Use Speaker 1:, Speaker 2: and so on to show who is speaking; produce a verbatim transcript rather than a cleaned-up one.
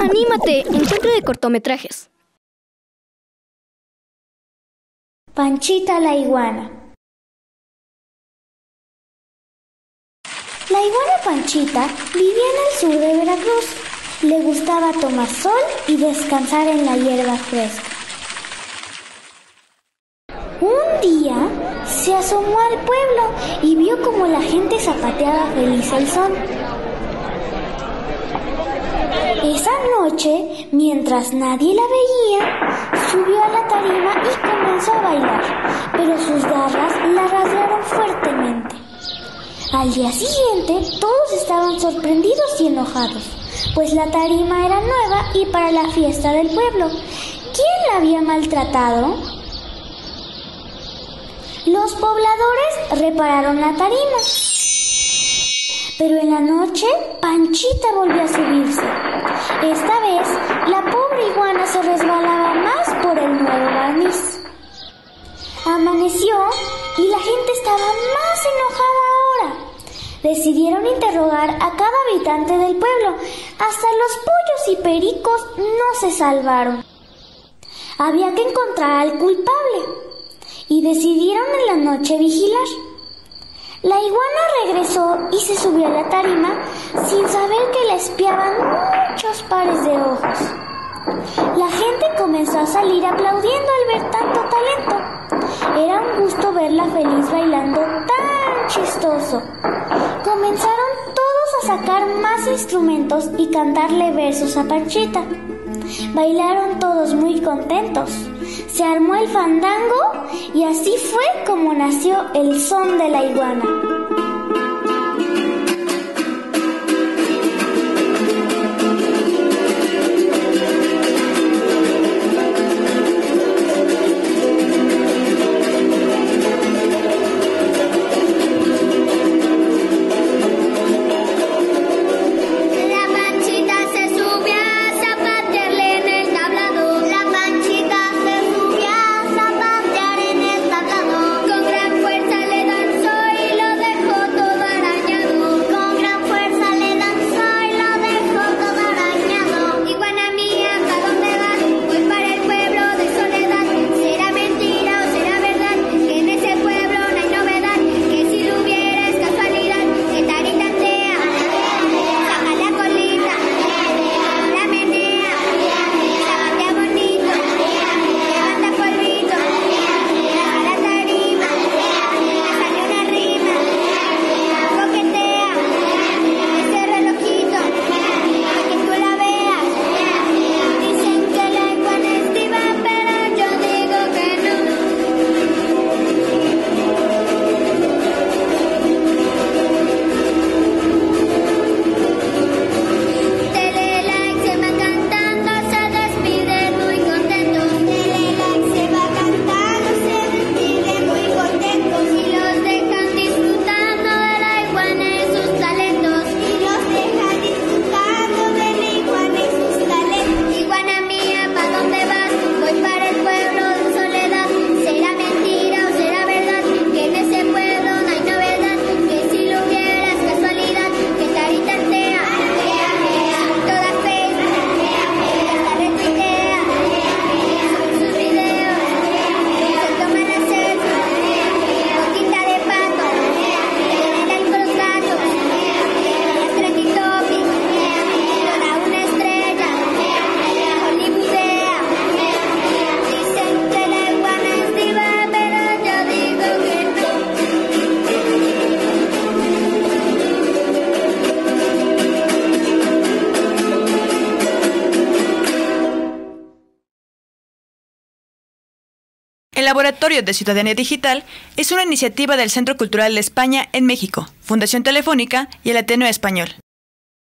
Speaker 1: ¡Anímate! Encuentro de cortometrajes.
Speaker 2: Panchita la iguana. La iguana Panchita vivía en el sur de Veracruz. Le gustaba tomar sol y descansar en la hierba fresca. Un día se asomó al pueblo y vio como la gente zapateaba feliz al sol. Esa noche, mientras nadie la veía, subió a la tarima y comenzó a bailar, pero sus garras la rasgaron fuertemente. Al día siguiente, todos estaban sorprendidos y enojados, pues la tarima era nueva y para la fiesta del pueblo. ¿Quién la había maltratado? Los pobladores repararon la tarima, pero en la noche Panchita volvió a subirse. Esta vez, la pobre iguana se resbalaba más por el nuevo barniz. Amaneció y la gente estaba más enojada ahora. Decidieron interrogar a cada habitante del pueblo. Hasta los pollos y pericos no se salvaron. Había que encontrar al culpable y decidieron en la noche vigilar. La iguana regresó y se subió a la tarima sin saber que la espiaban muchos pares de ojos. La gente comenzó a salir aplaudiendo al ver tanto talento. Era un gusto verla feliz bailando tan chistoso. Comenzaron todos a sacar más instrumentos y cantarle versos a Panchita. Bailaron todos muy contentos. Se armó el fandango y así fue como nació el son de la iguana.
Speaker 3: El Laboratorio de Ciudadanía Digital es una iniciativa del Centro Cultural de España en México, Fundación Telefónica y el Ateneo Español.